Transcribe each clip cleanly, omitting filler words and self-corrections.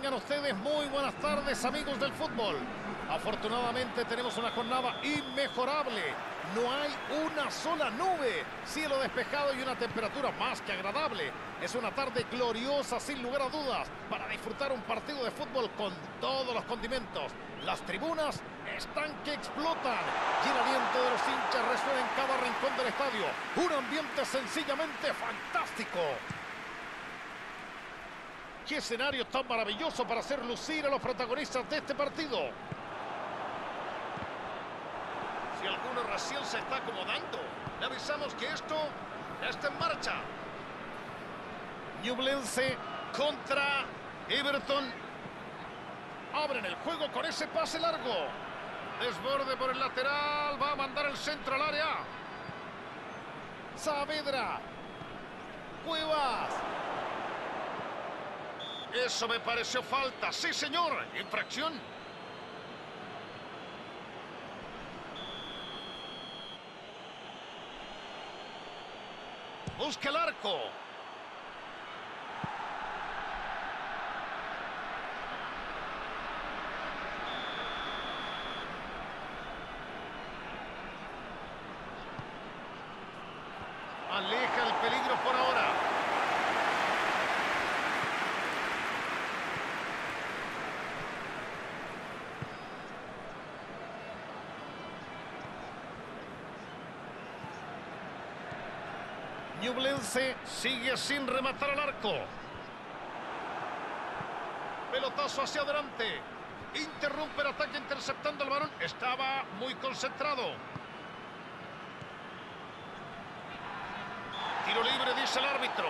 Tengan ustedes muy buenas tardes, amigos del fútbol. Afortunadamente tenemos una jornada inmejorable. No hay una sola nube, cielo despejado y una temperatura más que agradable. Es una tarde gloriosa, sin lugar a dudas, para disfrutar un partido de fútbol con todos los condimentos. Las tribunas están que explotan y el aliento de los hinchas resuena en cada rincón del estadio. Un ambiente sencillamente fantástico. ¡Qué escenario tan maravilloso para hacer lucir a los protagonistas de este partido! Si alguno recién se está acomodando, le avisamos que esto está en marcha. Ñublense contra Everton. Abren el juego con ese pase largo. Desborde por el lateral. Va a mandar el centro al área. Saavedra. Cuevas. Eso me pareció falta. Sí, señor. Infracción. Busca el arco. Aleja el peligro por ahora. Ñublense sigue sin rematar al arco. Pelotazo hacia adelante. Interrumpe el ataque interceptando el balón. Estaba muy concentrado. Tiro libre, dice el árbitro.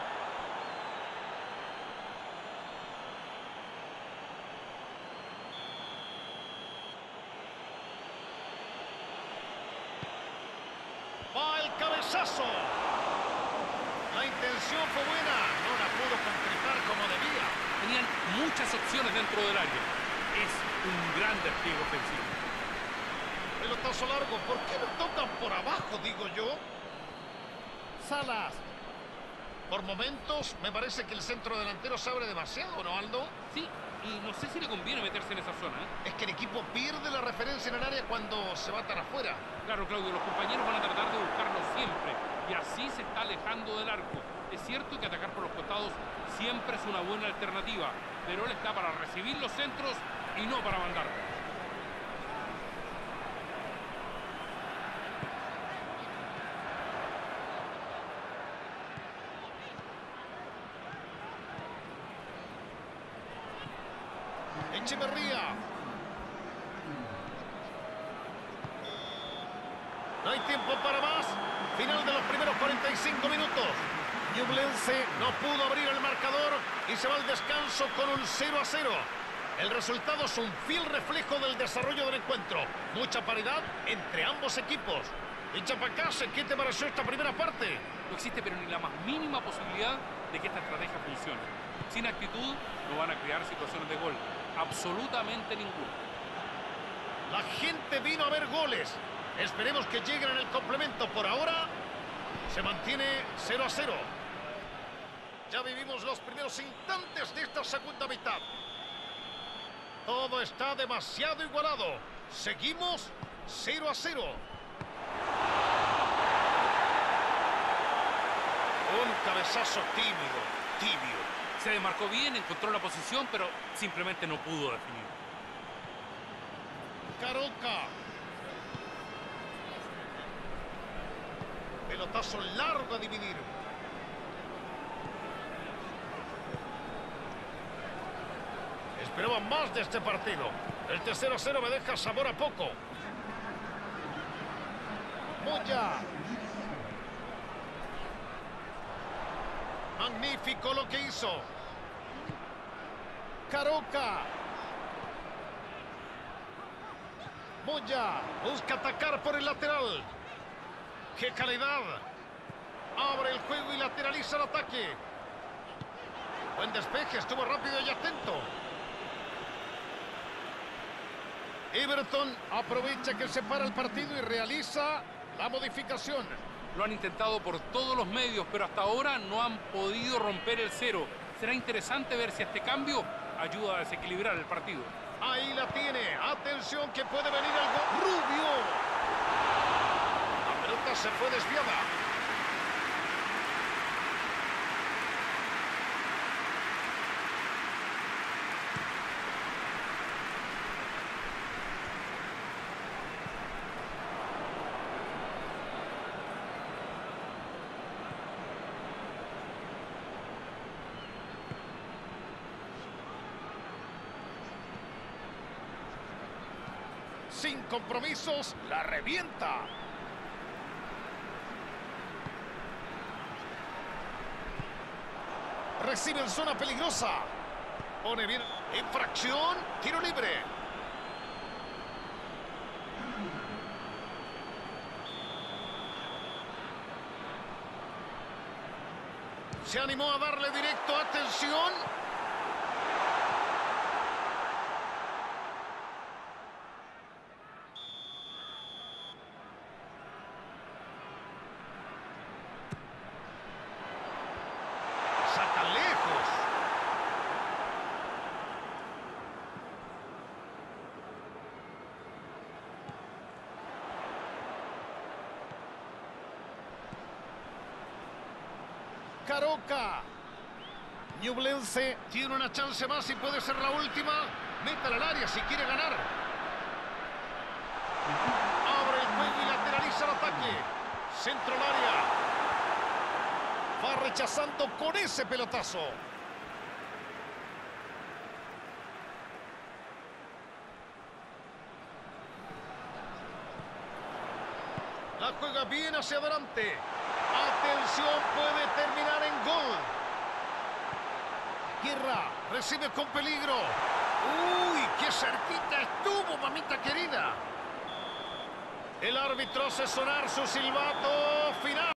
Va el cabezazo. La intención fue buena, no la pudo concretar como debía. Tenían muchas opciones dentro del área. Es un gran despliegue ofensivo. Pelotazo largo, ¿por qué lo tocan por abajo, digo yo? Salas. Por momentos me parece que el centro delantero se abre demasiado, ¿no, Aldo? Sí, y no sé si le conviene meterse en esa zona, ¿eh? Es que el equipo pierde la referencia en el área cuando se va tan afuera. Claro, Claudio, los compañeros van a tratar de buscarlo siempre. Y así se está alejando del arco. Es cierto que atacar por los costados siempre es una buena alternativa, pero él está para recibir los centros y no para mandar. Echeverría. No hay tiempo para más. Final de los primeros 45 minutos. Ñublense no pudo abrir el marcador y se va al descanso con un 0-0. El resultado es un fiel reflejo del desarrollo del encuentro. Mucha paridad entre ambos equipos. Y Chapacase, ¿qué te pareció esta primera parte? No existe pero ni la más mínima posibilidad de que esta estrategia funcione. Sin actitud no van a crear situaciones de gol. Absolutamente ninguna. La gente vino a ver goles. Esperemos que lleguen en el complemento. Por ahora se mantiene 0-0. Ya vivimos los primeros instantes de esta segunda mitad. Todo está demasiado igualado. Seguimos 0-0. Un cabezazo tibio. Se demarcó bien, encontró la posición, pero simplemente no pudo definir. Caroca. Pelotazo largo a dividir. Esperaba más de este partido. Este 0-0 me deja sabor a poco. Moya. Magnífico lo que hizo. Caroca. Moya busca atacar por el lateral. ¡Qué calidad! Abre el juego y lateraliza el ataque. Buen despeje, estuvo rápido y atento. Everton aprovecha que se para el partido y realiza la modificación. Lo han intentado por todos los medios, pero hasta ahora no han podido romper el cero. Será interesante ver si este cambio ayuda a desequilibrar el partido. Ahí la tiene. Atención que puede venir algo. Rubio. La pelota se fue desviada. Sin compromisos, la revienta. Recibe en zona peligrosa. Pone bien. Infracción. Tiro libre. Se animó a darle directo. Atención. Saca lejos. Caroca. Ñublense tiene una chance más y puede ser la última. Métala al área si quiere ganar. Abre el juego y lateraliza el ataque. Centro al área. Va rechazando con ese pelotazo. La juega bien hacia adelante. Atención, puede terminar en gol. Guerra recibe con peligro. ¡Uy, qué cerquita estuvo, mamita querida! El árbitro hace sonar su silbato final.